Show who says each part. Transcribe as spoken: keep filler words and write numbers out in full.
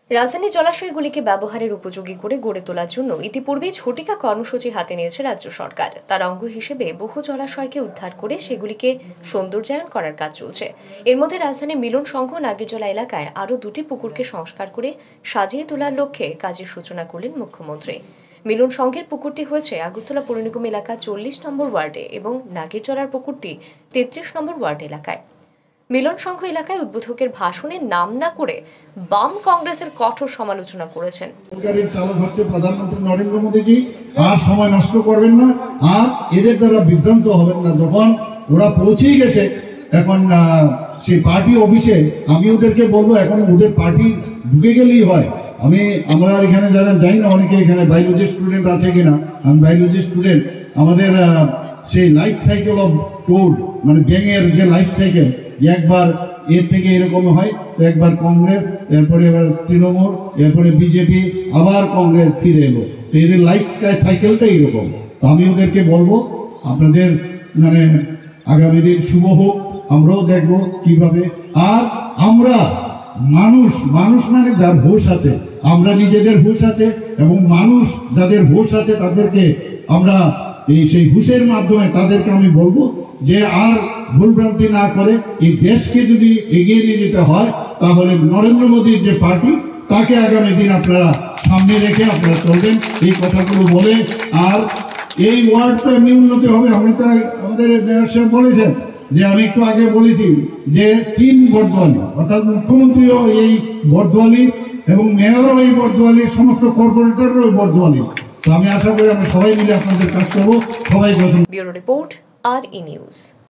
Speaker 1: রাজধানী জলাশয়গুলিকে ব্যবহারের উপযোগী করে গড়ে তোলার জন্য ইতিপূর্বেই ঝটিকা কর্মসূচি হাতে নিয়েছে রাজ্য সরকার। তার অঙ্গ হিসেবে বহু জলাশয়কে উদ্ধার করে সেগুলিকে সৌন্দর্যায়ন করার কাজ চলছে। এর মধ্যে রাজধানীর মিলন সংঘ নাগেরজলা এলাকায় আরও দুটি পুকুরকে সংস্কার করে সাজিয়ে তোলার লক্ষ্যে কাজের সূচনা করলেন মুখ্যমন্ত্রী। মিলন সংঘের পুকুরটি হয়েছে আগরতলা পৌর নিগম এলাকা চল্লিশ নম্বর ওয়ার্ডে এবং নাগেরজলার পুকুরটি তেত্রিশ নম্বর ওয়ার্ড এলাকায়। মিলন সংঘ এলাকায় উদ্বোধকের ভাষণে নাম না করে বাম কংগ্রেসের কঠোর সমালোচনা করেছেন।
Speaker 2: সরকারের চালক হচ্ছে প্রধানমন্ত্রী নরেন্দ্র মোদীজি। আর সময় নষ্ট করবেন না, আর এদের দ্বারা বিভ্রান্ত হবেন না। যখন ওরা পৌঁছেই গেছে এখন সেই পার্টি অফিসে, আমি ওদেরকে বলবো এখন ওদের পার্টি ঢুকে গেলেই হয়। আমি আমরা এখানে যারা যাই না, অনেকে এখানে বায়োলজি স্টুডেন্ট আছে কিনা, আমি বায়োলজি স্টুডেন্ট। আমাদের সেই লাইফ সাইকেল অফ টোড মানে ব্যাঙের যে লাইফ সাইকেল, একবার এর থেকে এরকম হয়, তো একবার কংগ্রেস, এরপরে এবার তৃণমূল, এরপরে বিজেপি, আবার কংগ্রেস ফিরে এলো। তো এদের লাইফ সাইকেলটা এরকম। তো আমি ওদেরকে বলবো আপনাদের মানে আগামী দিন শুভ হোক, আমরাও দেখবো কিভাবে। আর আমরা মানুষ মানুষ মানে যার হোশ আছে, আমরা নিজেদের হোশ আছে এবং মানুষ যাদের হোশ আছে তাদেরকে আমরা এই সেই হুশের মাধ্যমে তাদেরকে আমি বলবো যে আর ভুলভ্রান্তি না করে এই দেশকে যদি এগিয়ে নিয়ে যেতে হয় তাহলে নরেন্দ্র মোদীর যে পার্টি তাকে আগামী দিন আপনারা সামনে রেখে আপনারা চলবেন, এই কথাগুলো বলে। আর এই ওয়ার্ডটা এমনি উন্নতি হবে। আমি তো আমাদের মেয়র সাহেব বলেছেন যে আমি একটু আগে বলেছি যে তিন বর্দোয়ালি, অর্থাৎ মুখ্যমন্ত্রীও এই বর্দোয়ালি এবং মেয়রও এই বর্দোয়ালি, সমস্ত কর্পোরেটরও এই বর্দোয়ালি। তো আমি আশা করি আমরা সবাই মিলে আপনাদের কাজ করবো। সবাই
Speaker 1: ব্যুরো রিপোর্ট, আর ই নিউজ।